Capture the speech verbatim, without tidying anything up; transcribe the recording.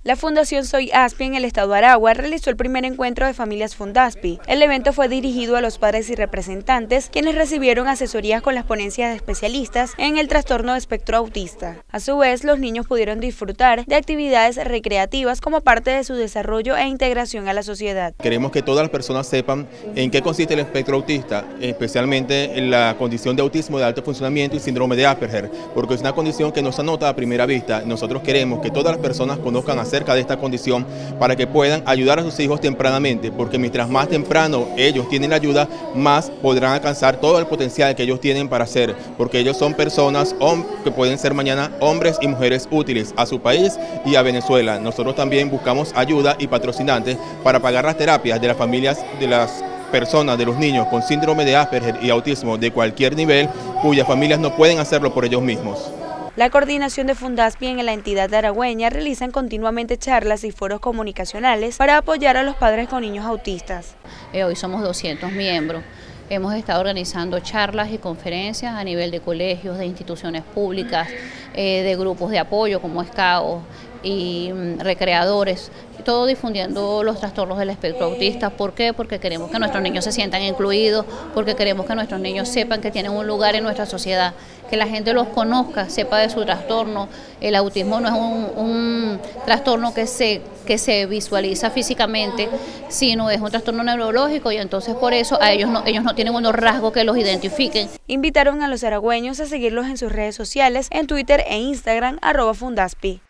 La Fundación Soy Aspi en el estado Aragua realizó el primer encuentro de familias Fundaspi. El evento fue dirigido a los padres y representantes, quienes recibieron asesorías con las ponencias de especialistas en el trastorno de espectro autista. A su vez, los niños pudieron disfrutar de actividades recreativas como parte de su desarrollo e integración a la sociedad. Queremos que todas las personas sepan en qué consiste el espectro autista, especialmente en la condición de autismo de alto funcionamiento y síndrome de Asperger, porque es una condición que no se nota a primera vista. Nosotros queremos que todas las personas conozcan acerca de esta condición para que puedan ayudar a sus hijos tempranamente, porque mientras más temprano ellos tienen la ayuda, más podrán alcanzar todo el potencial que ellos tienen para ser, porque ellos son personas que pueden ser mañana hombres y mujeres útiles a su país y a Venezuela. Nosotros también buscamos ayuda y patrocinantes para pagar las terapias de las familias de las personas, de los niños con síndrome de Asperger y autismo de cualquier nivel, cuyas familias no pueden hacerlo por ellos mismos. La coordinación de Fundaspi en la entidad aragüeña realizan continuamente charlas y foros comunicacionales para apoyar a los padres con niños autistas. Eh, hoy somos doscientos miembros. Hemos estado organizando charlas y conferencias a nivel de colegios, de instituciones públicas, eh, de grupos de apoyo como SCAO y mm, recreadores, todo difundiendo los trastornos del espectro autista. ¿Por qué? Porque queremos que nuestros niños se sientan incluidos, porque queremos que nuestros niños sepan que tienen un lugar en nuestra sociedad, que la gente los conozca, sepa de su trastorno. El autismo no es un, un trastorno que se, que se visualiza físicamente, sino es un trastorno neurológico, y entonces por eso a ellos no, ellos no tienen unos rasgos que los identifiquen. Invitaron a los aragüeños a seguirlos en sus redes sociales, en Twitter e Instagram, arroba Fundaspi.